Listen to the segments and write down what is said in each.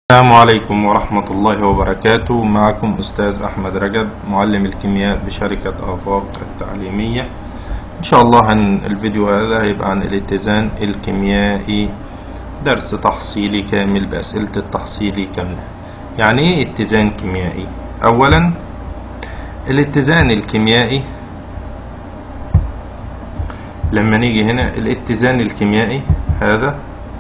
السلام عليكم ورحمة الله وبركاته. معكم أستاذ أحمد رجب معلم الكيمياء بشركة آفاق التعليمية. إن شاء الله الفيديو هذا هيبقى عن الاتزان الكيميائي، درس تحصيلي كامل بأسئلة التحصيلي كاملة. يعني إيه اتزان كيميائي؟ أولا الاتزان الكيميائي، لما نيجي هنا الاتزان الكيميائي هذا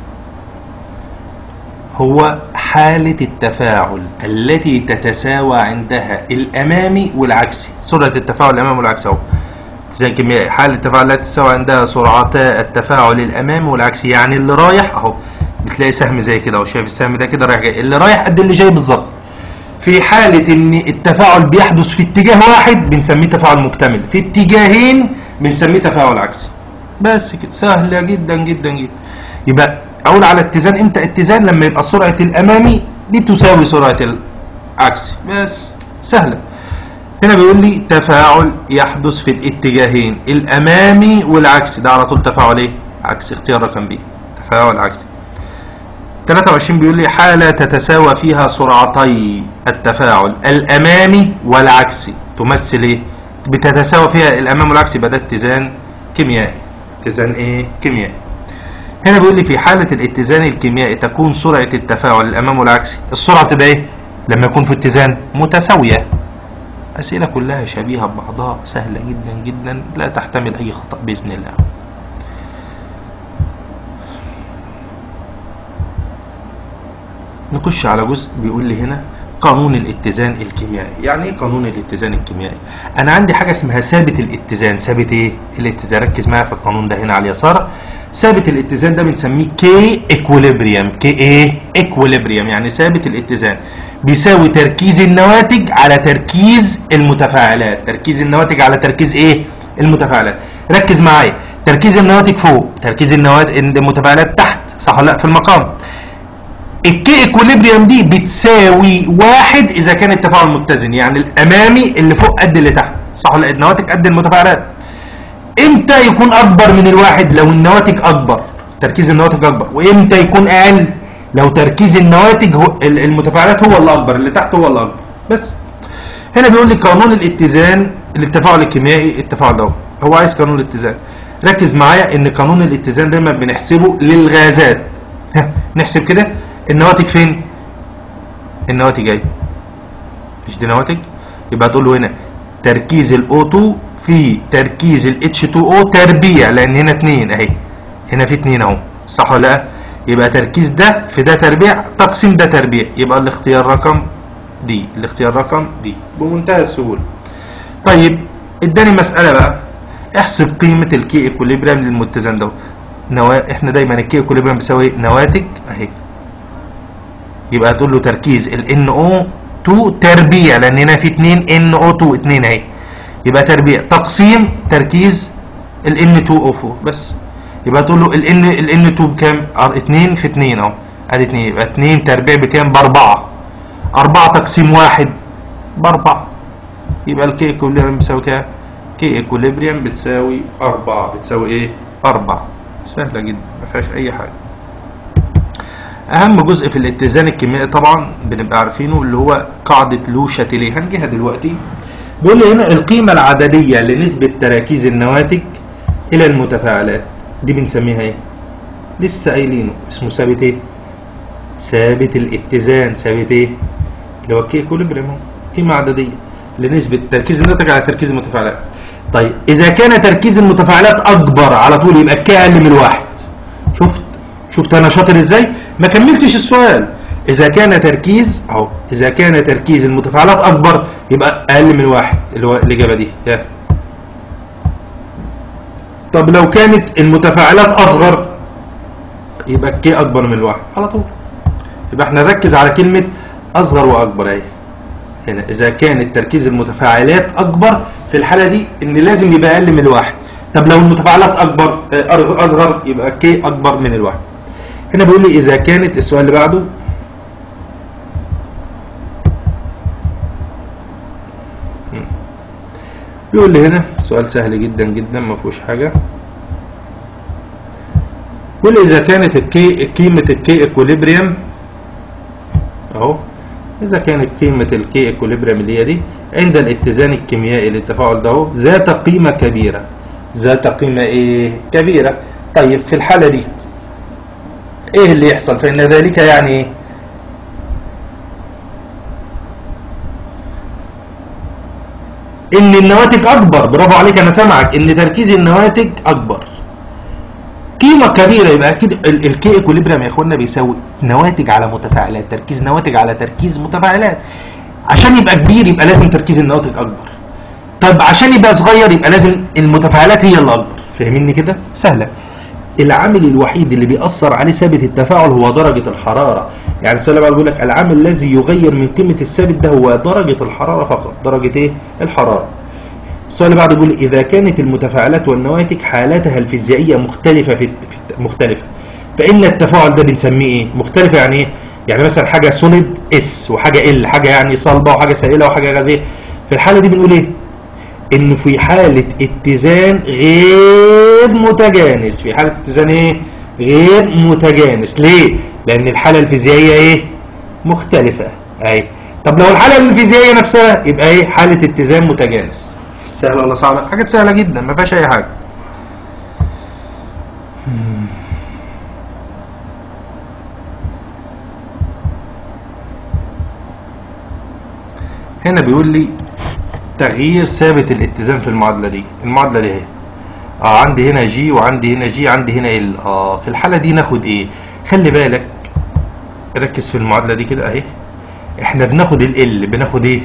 هو حالة التفاعل التي تتساوى عندها الأمامي والعكسي. سرعة التفاعل الأمامي والعكسي أهو اتزان كيميائي، حالة التفاعل التي تتساوى عندها سرعتا التفاعل الأمامي والعكسي. يعني اللي رايح أهو بتلاقي سهم زي كده أهو، شايف السهم ده كده رايح جاي، اللي رايح قد اللي جاي بالظبط. في حالة إن التفاعل بيحدث في اتجاه واحد بنسميه تفاعل مكتمل، في اتجاهين بنسميه تفاعل عكسي. بس كده سهلة جدا جدا جدا. يبقى اقول على اتزان امتى؟ اتزان لما يبقى سرعة الامامي بتساوي سرعة العكسي، بس سهلة. هنا بيقول لي تفاعل يحدث في الاتجاهين الامامي والعكسي، ده على طول تفاعل ايه؟ عكسي، اختيار رقم ب، تفاعل عكسي. 23 بيقول لي حالة تتساوى فيها سرعتي التفاعل الامامي والعكسي، تمثل ايه؟ بتتساوى فيها الامامي والعكسي، يبقى ده اتزان كيميائي. اتزان ايه؟ كيميائي. هنا بيقول لي في حالة الاتزان الكيميائي تكون سرعة التفاعل الأمامي والعكسي، السرعة تبقى إيه؟ لما يكون في اتزان متساوية. أسئلة كلها شبيهة ببعضها، سهلة جدا جدا، لا تحتمل أي خطأ بإذن الله. نخش على جزء بيقول لي هنا قانون الاتزان الكيميائي. يعني ايه قانون الاتزان الكيميائي؟ انا عندي حاجه اسمها ثابت الاتزان. ثابت ايه الاتزان؟ ركز معايا في القانون ده هنا على اليسار. ثابت الاتزان ده بنسميه كي اكويليبريم. كي ايه؟ اكويليبريم، يعني ثابت الاتزان بيساوي تركيز النواتج على تركيز المتفاعلات. تركيز النواتج على تركيز ايه؟ المتفاعلات. ركز معايا، تركيز النواتج فوق، تركيز المتفاعلات تحت، صح ولا لا؟ في المقام. الكي اكويليبريم دي بتساوي واحد اذا كان التفاعل متزن، يعني الامامي اللي فوق قد اللي تحت، صح ولا لا؟ النواتج قد المتفاعلات. امتى يكون اكبر من الواحد؟ لو النواتج اكبر، تركيز النواتج اكبر. وامتى يكون اقل؟ لو تركيز النواتج هو المتفاعلات هو اللي اكبر، اللي تحت هو اللي اكبر. بس هنا بيقول لي قانون الاتزان للتفاعل الكيميائي. التفاعل ده هو عايز قانون الاتزان. ركز معايا ان قانون الاتزان دايما بنحسبه للغازات. نحسب كده النواتج فين؟ النواتج اهي، مش دي نواتج؟ يبقى تقول له هنا تركيز الO2 في تركيز H2O تربيع، لان هنا 2 اهي، هنا في 2 اهو، صح ولا لا؟ يبقى تركيز ده في ده تربيع تقسيم ده تربيع، يبقى الاختيار رقم دي. الاختيار رقم دي بمنتهى السهوله. طيب اداني مساله بقى، احسب قيمه الكي اكوليبريم للمتزن ده. احنا دايما الكي اكوليبريم بيساوي نواتج اهي، يبقى تقول له تركيز ال NO2 تربيع، لان هنا في 2 NO2 2 اهي، يبقى تربيع تقسيم تركيز ال N2O4 بس. يبقى تقول له ال N2 بكام؟ 2 في 2 اهو، ادي 2، يبقى 2 تربيع بكام؟ ب4. 4 تقسيم 1 ب4، يبقى الكي اكوليبريم بتساوي كام؟ كي اكوليبريم بتساوي 4. بتساوي ايه؟ 4. سهله جدا ما فيهاش اي حاجه. اهم جزء في الاتزان الكيميائي طبعا بنبقى عارفينه اللي هو قاعده لو شاتيليه، هنجيها دلوقتي. بيقول لي هنا القيمه العدديه لنسبه تراكيز النواتج الى المتفاعلات، دي بنسميها ايه؟ لسه قايلينه، اسمه ثابت ايه؟ ثابت الاتزان. ثابت ايه؟ اللي هو كي اكوليبريم، قيمه عدديه لنسبه تركيز الناتج على تركيز المتفاعلات. طيب اذا كان تركيز المتفاعلات اكبر على طول يبقى الكي اقل من الواحد. شفت انا شاطر ازاي؟ ما كملتش السؤال. اذا كان تركيز اهو، اذا كان تركيز المتفاعلات اكبر يبقى اقل من واحد، اللي هو الاجابه دي. طب لو كانت المتفاعلات اصغر يبقى الكي اكبر من الواحد على طول. يبقى احنا نركز على كلمه اصغر واكبر اهي. هنا اذا كانت تركيز المتفاعلات اكبر، في الحاله دي ان لازم يبقى اقل من الواحد. طب لو المتفاعلات اكبر اصغر يبقى الكي اكبر من الواحد. هنا بيقول لي اذا كانت، السؤال اللي بعده بيقول لي هنا سؤال سهل جدا جدا ما فيهوش حاجه. بيقول لي اذا كانت قيمه الكي اكوليبريم اهو. اذا كانت قيمه الكي ايكوليبريم اللي هي دي عند الاتزان الكيميائي للتفاعل ده اهو ذات قيمه كبيره، ذات قيمه ايه؟ كبيره. طيب في الحاله دي ايه اللي يحصل؟ فان ذلك يعني ايه؟ ان النواتج اكبر. برافو عليك، انا سامعك، ان تركيز النواتج اكبر. قيمه كبيره يبقى اكيد الكي ايكوليبريم يا اخوانا بيساوي نواتج على متفاعلات، تركيز نواتج على تركيز متفاعلات. عشان يبقى كبير يبقى لازم تركيز النواتج اكبر. طب عشان يبقى صغير يبقى لازم المتفاعلات هي اللي اكبر. فاهميني كده؟ سهله. العامل الوحيد اللي بيأثر عليه ثابت التفاعل هو درجة الحرارة. يعني السؤال بقى بيقول لك العامل الذي يغير من قيمة الثابت ده هو درجة الحرارة فقط. درجة ايه؟ الحرارة. السؤال اللي بعده بيقول إذا كانت المتفاعلات والنواتج حالاتها الفيزيائية مختلفة مختلفة فإن التفاعل ده بنسميه ايه؟ مختلفة يعني ايه؟ يعني مثلا حاجة سوليد اس وحاجة ال، حاجة يعني صلبة وحاجة سائلة وحاجة غازية. في الحالة دي بنقول ايه؟ انه في حالة اتزان غير متجانس. في حالة اتزان ايه؟ غير متجانس. ليه؟ لان الحالة الفيزيائية ايه؟ مختلفة. اي. طب لو الحالة الفيزيائية نفسها يبقى ايه؟ حالة اتزان متجانس. سهلة ولا صعبة؟ حاجات سهلة جدا ما فيهاش اي حاجة. هنا بيقول لي تغيير ثابت الاتزان في المعادله دي. المعادله دي اهي. عندي هنا جي وعندي هنا جي، عندي هنا ال. في الحاله دي ناخد ايه؟ خلي بالك، ركز في المعادله دي كده اهي. احنا بناخد ال، بناخد ايه؟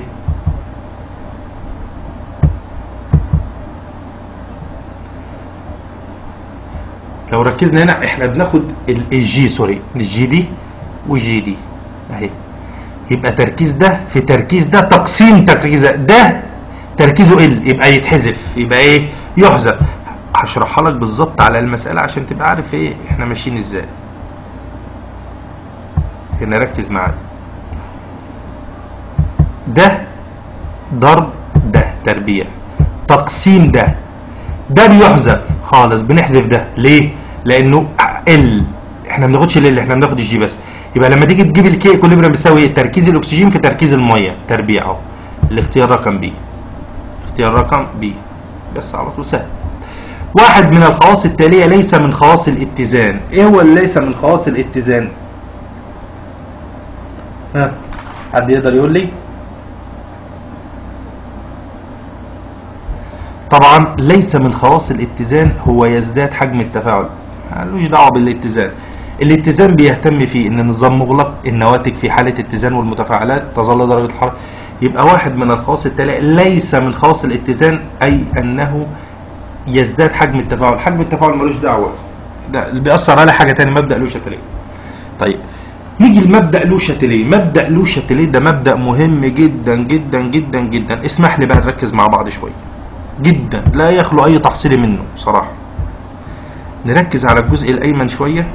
لو ركزنا هنا احنا بناخد الجي، سوري، الجي دي والجي دي اهي. يبقى تركيز ده في تركيز ده تقسيم تركيز ده تركيزه ال، يبقى يتحذف، يبقى ايه؟ يحذف. هشرحها لك بالظبط على المسألة عشان تبقى عارف ايه احنا ماشيين ازاي. هنا ركز معايا. ده ضرب ده تربيع، تقسيم ده بيحذف خالص، بنحذف ده. ليه؟ لانه ال، احنا ما بناخدش ال، احنا بناخد الجي بس. يبقى لما تيجي تجيب الكي ايكوليبريم بيساوي ايه؟ تركيز الاكسجين في تركيز الميه تربيع اهو. الاختيار رقم بي. اختيار رقم بي. بس على طول سهل. واحد من الخواص التالية ليس من خواص الاتزان. ايه هو اللي ليس من خواص الاتزان؟ ها؟ حد يقدر يقول لي؟ طبعا ليس من خواص الاتزان هو يزداد حجم التفاعل. ملوش دعوه بالاتزان. الاتزان بيهتم فيه ان النظام مغلق، النواتج في حاله اتزان والمتفاعلات تظل درجه الحراره. يبقى واحد من الخواص التالية ليس من خواص الاتزان اي انه يزداد حجم التفاعل. حجم التفاعل ملوش دعوه، ده اللي بيأثر عليه حاجه ثانيه، مبدأ لو شاتيليه. طيب نيجي لمبدأ لو شاتيليه. مبدأ لو شاتيليه ده مبدأ مهم جدا جدا جدا جدا. اسمح لي بقى نركز مع بعض شويه جدا، لا يخلو اي تحصيل منه بصراحه. نركز على الجزء الايمن شويه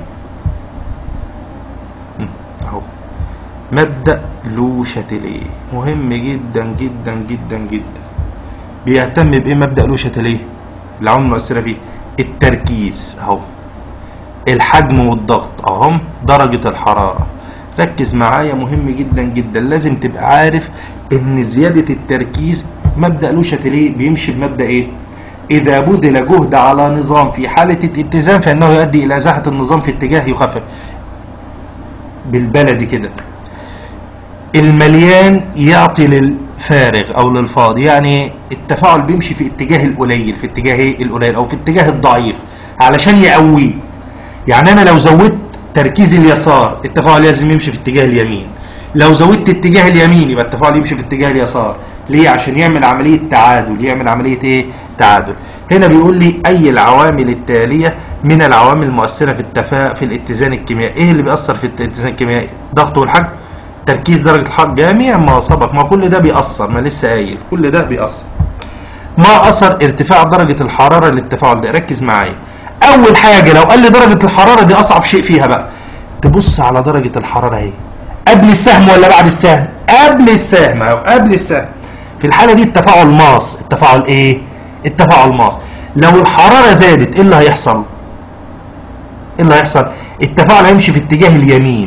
اهو. مبدأ لو شاتيليه مهم جدا جدا جدا جدا. بيهتم بايه مبدأ لو شاتيليه؟ العوامل المؤثره فيه التركيز اهو، الحجم والضغط اهو، درجه الحراره. ركز معايا، مهم جدا جدا. لازم تبقى عارف ان زياده التركيز مبدأ لو شاتيليه بيمشي بمبدأ ايه؟ اذا بذل جهد على نظام في حاله الاتزان فانه يؤدي الى ازاحه النظام في اتجاه يخفف. بالبلدي كده، المليان يعطي للفارغ او للفاضي. يعني التفاعل بيمشي في اتجاه القليل، في اتجاه ايه؟ القليل، او في اتجاه الضعيف علشان يقويه. يعني انا لو زودت تركيز اليسار التفاعل لازم يمشي في اتجاه اليمين، لو زودت اتجاه اليمين يبقى التفاعل يمشي في اتجاه اليسار. ليه؟ عشان يعمل عمليه تعادل، يعمل عمليه ايه؟ تعادل. هنا بيقول لي اي العوامل التاليه من العوامل المؤثره في الاتزان الكيميائي. ايه اللي بيأثر في الاتزان الكيميائي؟ ضغط والحجم، تركيز، درجه الحراره، جميع ما سبق. ما كل ده بيأثر، ما لسه قايل كل ده بيأثر. ما اثر ارتفاع درجه الحراره للتفاعل ده؟ ركز معايا. اول حاجه لو قال لي درجه الحراره دي اصعب شيء فيها بقى، تبص على درجه الحراره اهي قبل السهم ولا بعد السهم؟ قبل السهم اهو، قبل السهم. في الحاله دي التفاعل ماس. التفاعل ايه؟ التفاعل ماس. لو الحراره زادت ايه اللي هيحصل؟ ايه اللي هيحصل؟ التفاعل هيمشي في اتجاه اليمين.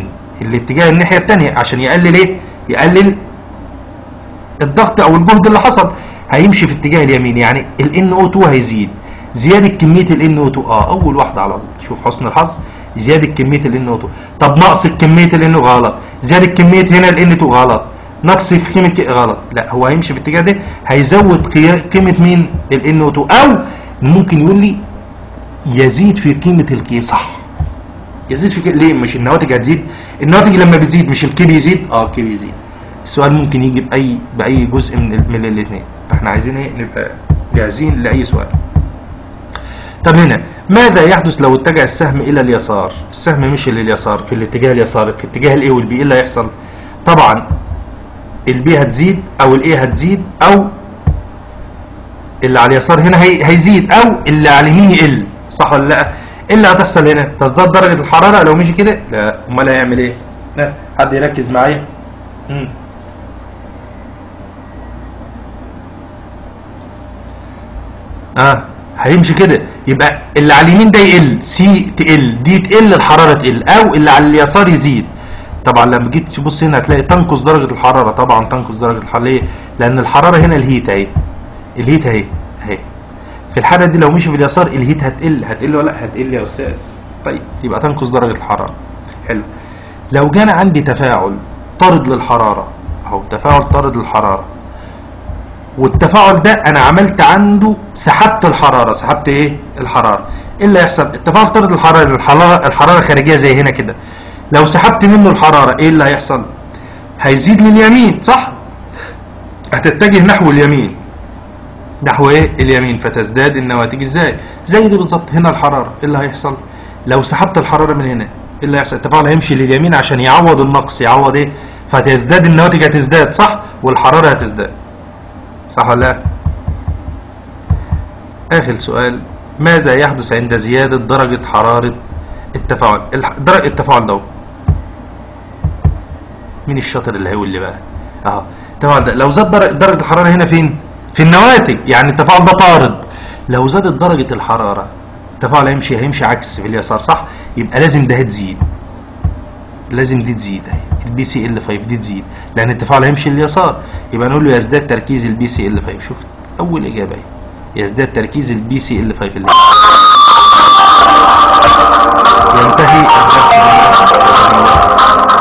الاتجاه الناحيه الثانيه عشان يقلل ايه؟ يقلل الضغط او الجهد اللي حصل. هيمشي في اتجاه اليمين، يعني ال NO2 هيزيد. زياده كميه ال NO2 اول واحده على طول. شوف حسن الحظ، زياده كميه ال NO2. طب نقص كميه ال NO غلط، زياده كميه هنا ال N2 غلط، نقص في قيمه غلط. لا، هو هيمشي في الاتجاه ده، هيزود قيمه مين؟ ال NO2. او ممكن يقول لي يزيد في قيمه الكي. صح، يزيد في ليه؟ مش النواتج هتزيد؟ النواتج لما بتزيد مش الكي بيزيد؟ الكي بيزيد. السؤال ممكن يجي باي جزء من الاثنين، فاحنا عايزين ايه؟ نبقى جاهزين لاي سؤال. طب هنا ماذا يحدث لو اتجه السهم الى اليسار؟ السهم مشي لليسار في الاتجاه اليسار، في اتجاه الاي والبي، ايه اللي هيحصل؟ طبعا البي هتزيد او الاي هتزيد، او اللي على اليسار هنا هيزيد، او اللي على اليمين يقل. صح ولا لا؟ ايه اللي هتحصل هنا؟ تزداد درجه الحراره لو مشي كده؟ لا، امال هيعمل ايه؟ حد يركز معايا. هيمشي كده، يبقى اللي على اليمين ده يقل، سي تقل، دي تقل، الحراره تقل، او اللي على اليسار يزيد. طبعا لما جيت تبص هنا هتلاقي تنقص درجه الحراره. طبعا تنقص درجه الحراره. ليه؟ لان الحراره هنا الهيت اهي، الهيت اهي. في الحاله دي لو مشي في اليسار الهيت هتقل ولا لا؟ هتقل يا استاذ. طيب يبقى تنقص درجه الحراره. حلو. لو جانا عندي تفاعل طارد للحراره اهو، تفاعل طارد للحراره، والتفاعل ده انا عملت عنده سحبت الحراره. سحبت ايه؟ الحراره. ايه اللي هيحصل؟ التفاعل طارد الحراره، الحراره خارجيه زي هنا كده. لو سحبت منه الحراره ايه اللي هيحصل؟ هيزيد لليمين. صح؟ هتتجه نحو اليمين، نحو ايه؟ اليمين، فتزداد النواتج. ازاي؟ زي دي بالظبط. هنا الحراره، ايه اللي هيحصل؟ لو سحبت الحراره من هنا ايه اللي هيحصل؟ التفاعل هيمشي لليمين عشان يعوض النقص. يعوض ايه؟ فتزداد النواتج، هتزداد. صح؟ والحراره هتزداد. صح ولا لا؟ آخر سؤال، ماذا يحدث عند زيادة درجة حرارة التفاعل؟ درجة التفاعل ده مين الشاطر اللي هيقول لي بقى؟ التفاعل ده لو زاد درجة الحرارة هنا فين؟ في النواتج، يعني التفاعل ده طارد. لو زادت درجة الحرارة التفاعل هيمشي عكس في اليسار. صح؟ يبقى لازم ده تزيد، لازم دي تزيد اهي، البي سي ال 5 دي تزيد، لان التفاعل هيمشي لليسار. يبقى نقول له يزداد تركيز البي سي ال 5. شوف اول اجابه اهي، يزداد تركيز البي سي ال 5 اللي ينتهي الدرس.